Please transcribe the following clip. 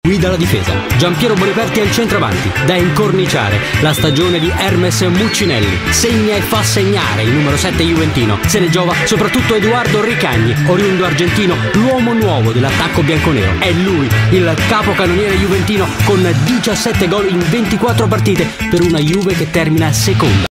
Guida la difesa. Giampiero Boniperti è il centravanti. Da incorniciare la stagione di Hermes Muccinelli. Segna e fa segnare il numero 7 juventino. Se ne giova soprattutto Edoardo Ricagni, oriundo argentino, l'uomo nuovo dell'attacco bianconero. È lui il capocannoniere juventino con 17 gol in 24 partite per una Juve che termina seconda.